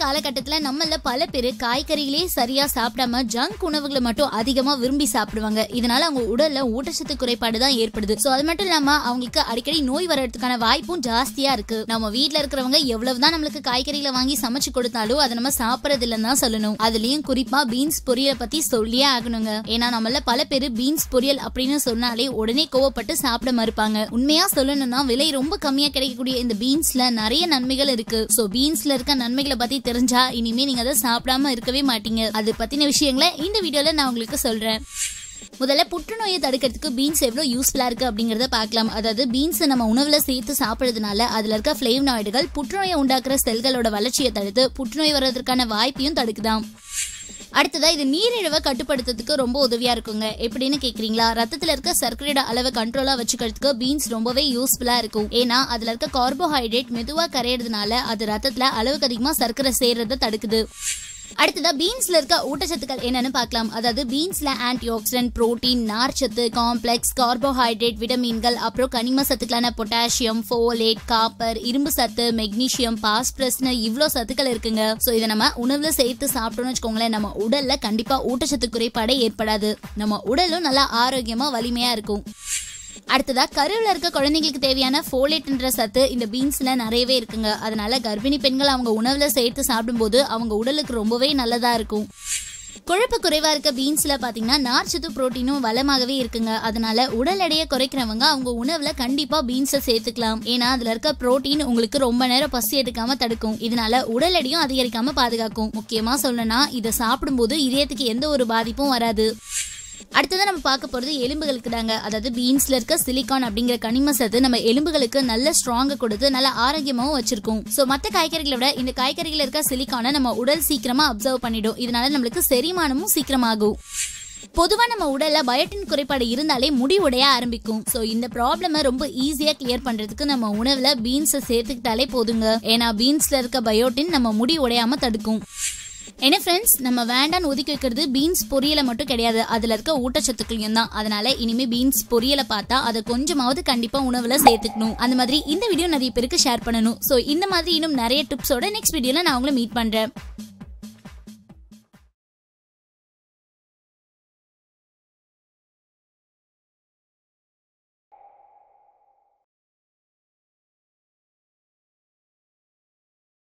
காலகட்டத்துல நம்மள பல பேர் காய்கறிகளே சரியா சாப்பிடாம ஜங்க் உணவுகளை மட்டும் அதிகமா விரும்பி சாப்பிடுவாங்க. இதனால அவங்க உடல்ல ஊட்டச்சத்து குறைபாடு தான் ஏற்படுது. சோ அது மட்டும் இல்லாம அவங்களுக்கு அடிக்கடி நோய் வர்றதுக்கான வாய்ப்பும் ஜாஸ்தியா இருக்கு. நம்ம வீட்டுல இருக்கிறவங்க எவ்வளவுதான் நம்மளுக்கு காய்கறிகளை வாங்கி சமைச்சு கொடுத்தாலும் அதை நம்ம சாப்பிடறது இல்லைன்னு தான் சொல்லணும். அதுலயும் குறிப்பா பீன்ஸ் பொரியலை பத்தி சொல்லியே ஆகணுங்க. ஏன்னா நம்மள பல பேரு பீன்ஸ் பொரியல் அப்படின்னு சொன்னாலே உடனே கோவப்பட்டு சாப்பிட மறுப்பாங்க. உண்மையா சொல்லணும்னா விலை ரொம்ப கம்மியா கிடைக்கக்கூடிய இந்த பீன்ஸ்ல நிறைய நன்மைகள் இருக்கு. சோ பீன்ஸ்ல இருக்க நன்மைகளை பத்தி தெரிஞ்சா இனிமே நீங்க அதை சாப்பிடாம இருக்கவே மாட்டீங்க. அது பத்தின விஷயங்களை இந்த வீடியோல நான் உங்களுக்கு சொல்றேன். முதல்ல புற்றுநோயை தடுக்கிறதுக்கு பீன்ஸ் எவ்வளவு யூஸ்ஃபுல்லா இருக்கு அப்படிங்கறத பார்க்கலாம். அதாவது பீன்ஸ் நம்ம உணவுல சேர்த்து சாப்பிடுறதுனால அதுல இருக்க பிளேவனாய்டுகள் புற்றுநோயை உண்டாக்குற செல்களோட வளர்ச்சியை தடுத்து புற்றுநோய் வர்றதுக்கான வாய்ப்பையும் தடுக்குதாம். அடுத்ததா இது நீரிழிவை கட்டுப்படுத்துறதுக்கு ரொம்ப உதவியா இருக்குங்க. எப்படின்னு கேக்குறீங்களா? ரத்தத்துல இருக்க சர்க்கரையோட அளவை கண்ட்ரோலா வச்சுக்கிறதுக்கு பீன்ஸ் ரொம்பவே யூஸ்ஃபுல்லா இருக்கும். ஏன்னா அதுல இருக்க கார்போஹைட்ரேட் மெதுவா கரையிறதுனால அது ரத்தத்துல அளவுக்கு அதிகமா சர்க்கரை சேர்றதை தடுக்குது. அடுத்ததா பீன்ஸ்ல இருக்க ஊட்டச்சத்துக்கள் என்னன்னு பார்க்கலாம். அதாவது பீன்ஸ்ல ஆன்டி ஆக்சிடென்ட், புரோட்டீன், நார்ச்சத்து, காம்ப்ளெக்ஸ், கார்போஹைட்ரேட், விட்டமின்கள், அப்புறம் கனிம சத்துக்களான பொட்டாசியம், ஃபோலேட், காப்பர், இரும்பு சத்து, மெக்னீசியம், பாஸ்பரஸ்னு இவ்ளோ சத்துக்கள் இருக்குங்க. சோ இதை நம்ம உணவுல சேர்த்து சாப்பிட்டோம்னு வச்சுக்கோங்களேன், நம்ம உடல்ல கண்டிப்பா ஊட்டச்சத்து குறைபாடே ஏற்படாது. நம்ம உடலும் நல்லா ஆரோக்கியமா வலிமையா இருக்கும். அடுத்ததா கருவில் இருக்க குழந்தைங்களுக்கு தேவையான ஃபோலேட்ன்ற சத்து இந்த பீன்ஸ்ல நிறையவே இருக்குங்க. அதனால கர்ப்பிணி பெண்கள் அவங்க உணவுல சேர்த்து சாப்பிடும்போது அவங்க உடலுக்கு ரொம்பவே நல்லதா இருக்கும். கொழுப்பு குறைவா இருக்க பீன்ஸ்ல பாத்தீங்கன்னா நார்ச்சத்து, புரோட்டீனும் வளமாகவே இருக்குங்க. அதனால உடல் எடையை குறைக்கிறவங்க அவங்க உணவுல கண்டிப்பா பீன்ஸை சேர்த்துக்கலாம். ஏன்னா அதுல இருக்க புரோட்டீன் உங்களுக்கு ரொம்ப நேரம் பசி எடுக்காம தடுக்கும். இதனால உடல் எடையும் அதிகரிக்காம பாதுகாக்கும். முக்கியமா சொல்லணும்னா இதை சாப்பிடும்போது இதயத்துக்கு எந்த ஒரு பாதிப்பும் வராது. அடுத்ததான் நம்ம பார்க்க போறது எலும்புகளுக்கு தாங்க. அதாவது பீன்ஸ்ல இருக்க சிலிகான் அப்படிங்கிற கனிம சத்து நம்ம எலும்புகளுக்கு நல்ல ஸ்ட்ராங்க கொடுத்து நல்ல ஆரோக்கியமாவும் வச்சிருக்கும். சோ மற்ற காய்கறிகளை விட இந்த காய்கறிகள் இருக்க சிலிகானை நம்ம உடல் சீக்கிரமா அப்சர்வ் பண்ணிடும். இதனால நம்மளுக்கு செரிமானமும் சீக்கிரமாகும். பொதுவா நம்ம உடல்ல பயோட்டின் குறைபாடு இருந்தாலே முடி உடைய ஆரம்பிக்கும். சோ இந்த ப்ராப்ளம ரொம்ப ஈஸியா கிளியர் பண்றதுக்கு நம்ம உணவுல பீன்ஸை சேர்த்துக்கிட்டாலே போதுங்க. ஏன்னா பீன்ஸ்ல இருக்க பயோட்டின் நம்ம முடி உடையாம தடுக்கும். என்ன ஃப்ரெண்ட்ஸ், நம்ம வேண்டான்னு ஒதுக்கி வைக்கிறது பீன்ஸ் பொரியலை மட்டும் கிடையாது, அதுல இருக்க ஊட்டச்சத்துக்களையும் தான். அதனால இனிமே பீன்ஸ் பொரியலை பார்த்தா அதை கொஞ்சமாவது கண்டிப்பா உணவுல சேர்த்துக்கணும். அந்த மாதிரி இந்த வீடியோ நிறைய பேருக்கு ஷேர் பண்ணணும். சோ இந்த மாதிரி இன்னும் நிறைய டிப்ஸோட நெக்ஸ்ட் வீடியோல நான் உங்களை மீட் பண்றேன்.